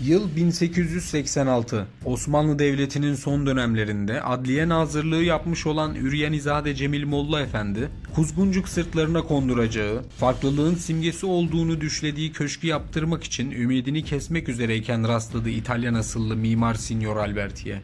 Yıl 1886. Osmanlı Devleti'nin son dönemlerinde Adliye Nazırlığı yapmış olan Üryenizade Cemil Molla Efendi, Kuzguncuk sırtlarına konduracağı, farklılığın simgesi olduğunu düşlediği köşkü yaptırmak için ümidini kesmek üzereyken rastladı İtalyan asıllı mimar Signor Alberti'ye.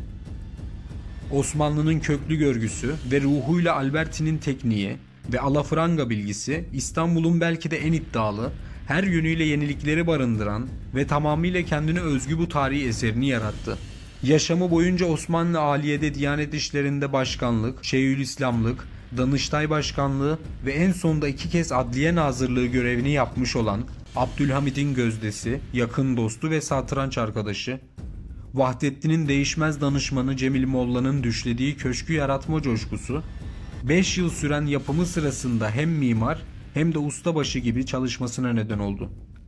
Osmanlı'nın köklü görgüsü ve ruhuyla Alberti'nin tekniği ve alafranga bilgisi İstanbul'un belki de en iddialı, her yönüyle yenilikleri barındıran ve tamamıyla kendine özgü bu tarihi eserini yarattı. Yaşamı boyunca Osmanlı Aliye'de Diyanet İşleri'nde başkanlık, Şeyhülislamlık, Danıştay Başkanlığı ve en sonunda 2 kez Adliye Nazırlığı görevini yapmış olan Abdülhamid'in gözdesi, yakın dostu ve satranç arkadaşı, Vahdettin'in değişmez danışmanı Cemil Molla'nın düşlediği köşkü yaratma coşkusu, 5 yıl süren yapımı sırasında hem mimar hem de ustabaşı gibi çalışmasına neden oldu.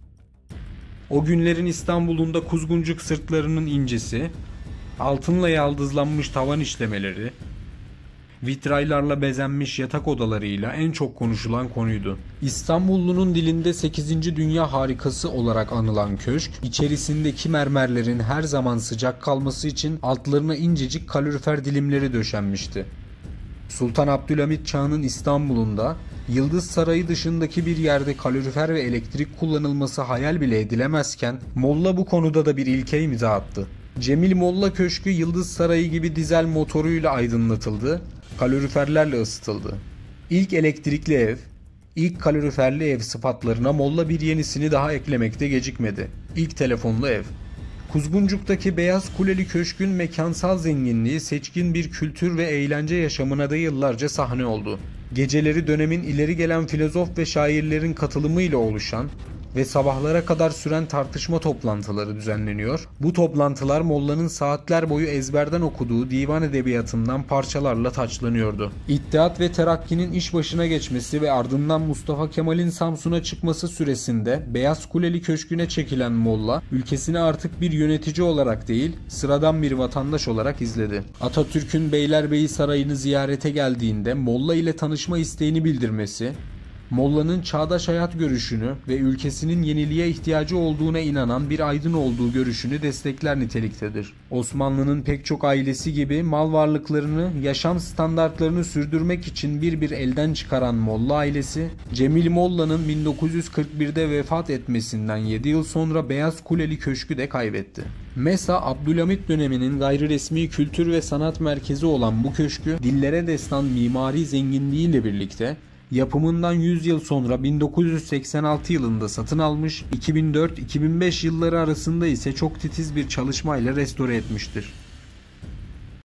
O günlerin İstanbul'unda Kuzguncuk sırtlarının incesi, altınla yaldızlanmış tavan işlemeleri, vitraylarla bezenmiş yatak odalarıyla en çok konuşulan konuydu. İstanbullunun dilinde 8. dünya harikası olarak anılan köşk, içerisindeki mermerlerin her zaman sıcak kalması için altlarına incecik kalorifer dilimleri döşenmişti. Sultan Abdülhamit çağının İstanbul'unda Yıldız Sarayı dışındaki bir yerde kalorifer ve elektrik kullanılması hayal bile edilemezken Molla bu konuda da bir ilke imza attı. Cemil Molla Köşkü Yıldız Sarayı gibi dizel motoruyla aydınlatıldı, kaloriferlerle ısıtıldı. İlk elektrikli ev, ilk kaloriferli ev sıfatlarına Molla bir yenisini daha eklemekte gecikmedi. İlk telefonlu ev. Kuzguncuk'taki Beyaz Kuleli Köşk'ün mekansal zenginliği seçkin bir kültür ve eğlence yaşamına da yıllarca sahne oldu. Geceleri dönemin ileri gelen filozof ve şairlerin katılımıyla oluşan ve sabahlara kadar süren tartışma toplantıları düzenleniyor. Bu toplantılar Molla'nın saatler boyu ezberden okuduğu divan edebiyatından parçalarla taçlanıyordu. İttihat ve Terakki'nin iş başına geçmesi ve ardından Mustafa Kemal'in Samsun'a çıkması süresinde Beyaz Kuleli Köşkü'ne çekilen Molla, ülkesini artık bir yönetici olarak değil, sıradan bir vatandaş olarak izledi. Atatürk'ün Beylerbeyi Sarayı'nı ziyarete geldiğinde Molla ile tanışma isteğini bildirmesi, Molla'nın çağdaş hayat görüşünü ve ülkesinin yeniliğe ihtiyacı olduğuna inanan bir aydın olduğu görüşünü destekler niteliktedir. Osmanlı'nın pek çok ailesi gibi mal varlıklarını, yaşam standartlarını sürdürmek için bir elden çıkaran Molla ailesi, Cemil Molla'nın 1941'de vefat etmesinden 7 yıl sonra Beyaz Kuleli Köşkü de kaybetti. Mesa, Abdülhamit döneminin gayriresmi kültür ve sanat merkezi olan bu köşkü, dillere destan mimari zenginliğiyle birlikte yapımından 100 yıl sonra 1986 yılında satın almış, 2004-2005 yılları arasında ise çok titiz bir çalışmayla restore etmiştir.